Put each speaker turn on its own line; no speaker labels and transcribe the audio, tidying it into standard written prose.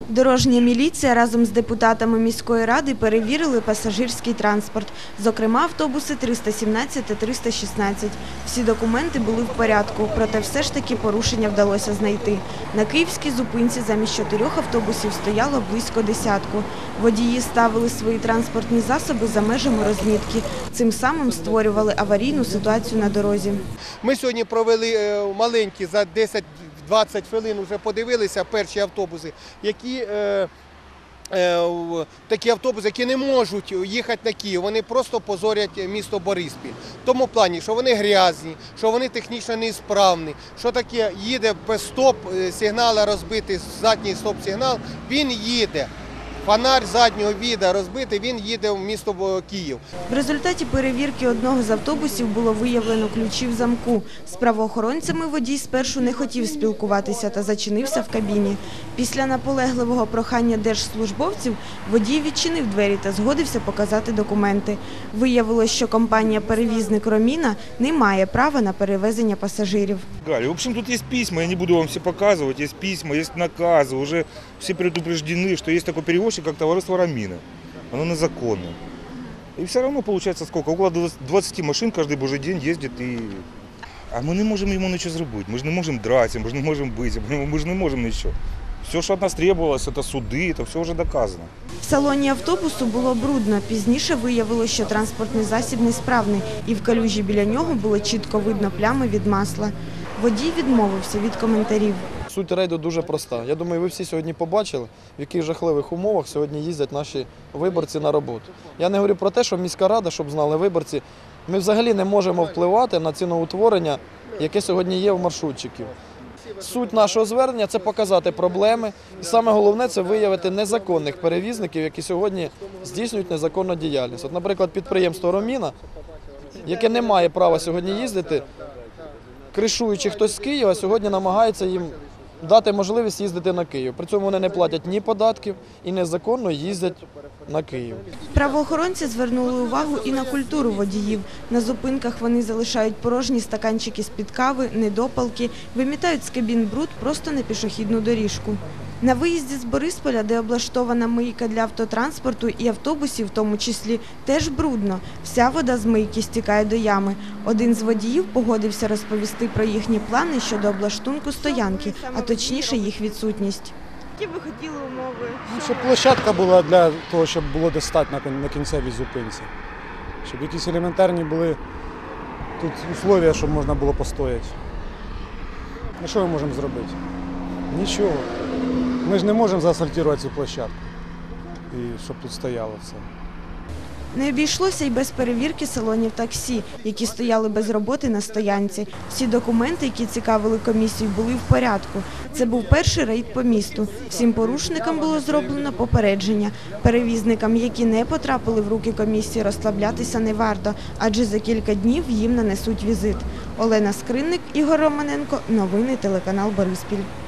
Дорожня міліція разом з депутатами міської ради перевірили пасажирський транспорт, зокрема автобуси 317 та 316. Всі документи були в порядку, проте все ж таки порушення вдалося знайти. На київській зупинці замість 4 автобусів стояло близько десятку. Водії ставили свої транспортні засоби за межами розмітки. Цим самим створювали аварійну ситуацію на дорозі.
Ми сьогодні провели маленькі за 10-20 хвилин, вже подивилися перші автобуси, такі автобуси, які не можуть їхати на Київ, вони просто позорять місто Бориспіль. В тому плані, що вони грязні, що вони технічно неісправні, що таке їде без стоп-сигнала розбитий, задній стоп-сигнал, він їде. Фонарь заднього віда розбитий, він їде в місто Київ.
В результаті перевірки одного з автобусів було виявлено ключі в замку. З правоохоронцями водій спершу не хотів спілкуватися та зачинився в кабіні. Після наполегливого прохання держслужбовців водій відчинив двері та згодився показати документи. Виявилось, що компанія-перевізник «Роміна» не має права на перевезення пасажирів.
В общем, тут есть письма, я не буду вам все показывать, есть письма, есть наказы, уже все предупреждены, что есть такой перевозчик, как товариство «Ромина». Оно незаконно. И все равно получается сколько? Около 20 машин каждый божий день ездит. А мы не можем ему ничего сделать, мы же не можем драться, мы же не можем быть, мы же не можем ничего. Все, що від нас требувалося, це суди, це все вже доказано.
В салоні автобусу було брудно. Пізніше виявилося, що транспортний засіб несправний, і в калюжі біля нього було чітко видно плями від масла. Водій відмовився від коментарів.
Суть рейду дуже проста. Я думаю, ви всі сьогодні побачили, в яких жахливих умовах сьогодні їздять наші виборці на роботу. Я не говорю про те, що міська рада, щоб знали виборці, ми взагалі не можемо впливати на ціноутворення, яке сьогодні є в маршрутчиків. Суть нашого звернення – це показати проблеми, і саме головне – це виявити незаконних перевізників, які сьогодні здійснюють незаконну діяльність. От, наприклад, підприємство «Роміна», яке не має права сьогодні їздити, кришуючи хтось з Києва, сьогодні намагається їм дати можливість їздити на Київ. При цьому вони не платять ні податків і незаконно їздять на Київ.
Правоохоронці звернули увагу і на культуру водіїв. На зупинках вони залишають порожні стаканчики з-під кави, недопалки, вимітають з кабін бруд просто на пішохідну доріжку. На виїзді з Борисполя, де облаштована мийка для автотранспорту і автобусів в тому числі, теж брудно. Вся вода з мийки стікає до ями. Один з водіїв погодився розповісти про їхні плани щодо облаштунку стоянки, а точніше їх відсутність. Які ви хотіли умови?
Щоб площадка була для того, щоб було де стати на кінцевій зупинці. Щоб якісь елементарні були тут умови, щоб можна було постояти. А що ми можемо зробити? Нічого. Ми ж не можемо заасфальтувати цю площадку, і щоб тут стояло все.
Не обійшлося й без перевірки салонів таксі, які стояли без роботи на стоянці. Всі документи, які цікавили комісію, були в порядку. Це був перший рейд по місту. Всім порушникам було зроблено попередження. Перевізникам, які не потрапили в руки комісії, розслаблятися не варто, адже за кілька днів їм нанесуть візит. Олена Скринник, Ігор Романенко. Новини телеканал Бориспіль.